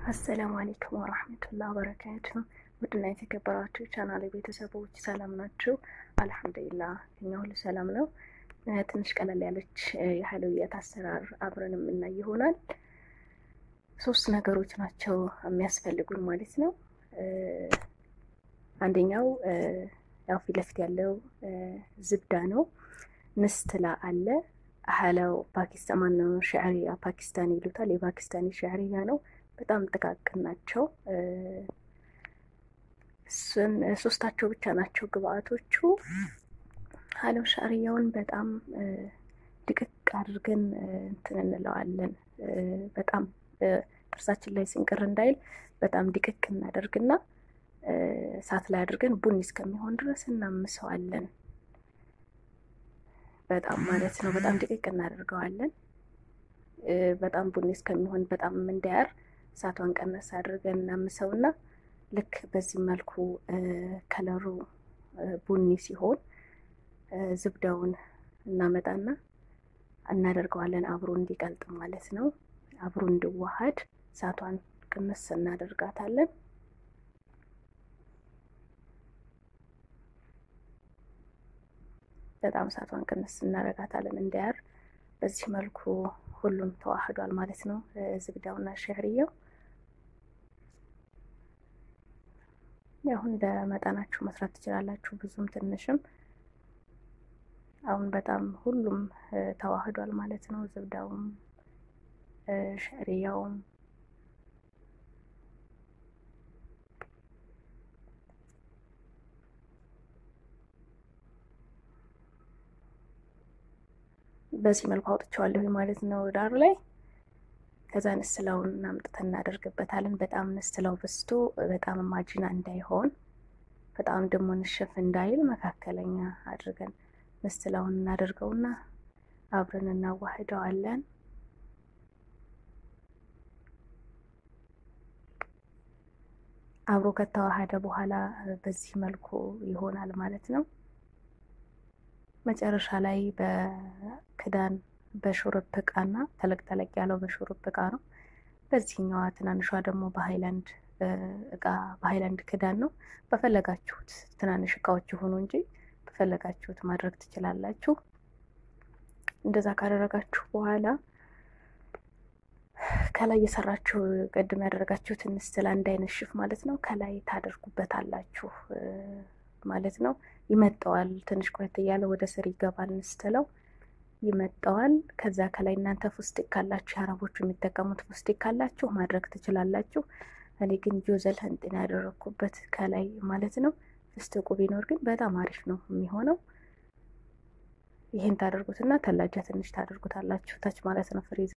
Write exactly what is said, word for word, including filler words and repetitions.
السلام عليكم ورحمة الله وبركاته. ودنا يتكبراتو channel ቤተሰቦች ሰላም ናችሁ? አልহামዱሊላህ እኛ ሁሉ ሰላም ነው። ትንሽ ቀለል ያለች የሐለውያት አሰራር አብረንም እና ይሆናል። ሶስት ነገሮች ናቸው የሚያስፈልጉን ማለት ነው። አንደኛው ያው ፊት ለፊት ያለው ዝብዳ ነው። ንስትላ አለ ሐላው ፓኪስታን ነው ሻዕሪያ ፓኪስታኒ ይሉታል። የፓኪስታኒ ሻዕሪያ ነው። በጣም ጥቃቅን ናቸው። እሱን ሶስታቸው ብቻ ናቸው ግብአቶቹ። ሐላው ሻዕሪያውን በጣም ድቅቅ አድርገን እንትን እንለዋለን። በጣም ጥርሳችን ላይ ስንቅር እንዳይል በጣም ድቅቅ እናደርግና እሳት ላይ አድርገን ቡኒ እስከሚሆን ድረስ እናምሰዋለን። በጣም ማለት ነው በጣም ድቅቅ እናደርገዋለን። በጣም ቡኒ እስከሚሆን በጣም እንዳያር እሳቷን ቀነስ አድርገን እናምሰውና ልክ በዚህ መልኩ ከለሩ ቡኒ ሲሆን ዝብዳውን እናመጣና እናደርገዋለን አብሮ እንዲቀልጥ ማለት ነው። አብሮ እንዲዋሃድ እሳቷን ቀነስ እናደርጋታለን። በጣም እሳቷን ቀነስ እናደርጋታለን እንዳያር። በዚህ መልኩ ሁሉም ተዋህዷል ማለት ነው። ዝብዳውና ሻዕሪያው ያው እንደ መጠናችሁ መስራት ትችላላችሁ፣ ብዙም ትንሽም። አሁን በጣም ሁሉም ተዋህዷል ማለት ነው። ዝብዳውም ሻዕሪያውም በዚህ መልኩ አውጥቻለሁ ማለት ነው ዳር ላይ። ከዛ ንስላውን እናምጥተን እናደርግበታለን። በጣም ንስላው በስቶ በጣም ማጅና እንዳይሆን በጣም ደግሞ ንሽፍ እንዳይል መካከለኛ አድርገን ንስላውን እናደርገውና አብረን እናዋህደዋለን። አብሮ ከተዋሃደ በኋላ በዚህ መልኩ ይሆናል ማለት ነው። መጨረሻ ላይ በክዳን በሹርብ ዕቃና ተለቅ ተለቅ ያለው በሹርብ ዕቃ ነው። በዚህኛዋ ትናንሿ ደግሞ በሃይላንድ ዕቃ በሃይላንድ ክዳን ነው። በፈለጋችሁት ትናንሽ ዕቃዎች ይሁኑ እንጂ በፈለጋችሁት ማድረግ ትችላላችሁ። እንደዛ ካደረጋችሁ በኋላ ከላይ የሰራችሁ ቀድም ያደረጋችሁት ንስትላ እንዳይነሽፍ ማለት ነው ከላይ ታደርጉበታላችሁ ማለት ነው። ይመጣዋል ትንሽ ቆይት ያለ ወደ ስር ይገባል ንስትላው ይመጣዋል። ከዛ ከላይ እናንተ ፉስቲክ ካላችሁ አረቦቹ የሚጠቀሙት ፉስቲክ ካላችሁ ማድረግ ትችላላችሁ። እኔ ግን ጆዘል ህንጥን ያደረኩበት ከላይ ማለት ነው። ፍስቲቁ ቢኖር ግን በጣም አሪፍ ነው የሚሆነው። ይሄን ታደርጉትና ተላጃ ትንሽ ታደርጉታላችሁ ታች ማለት ነው ፍሪዝ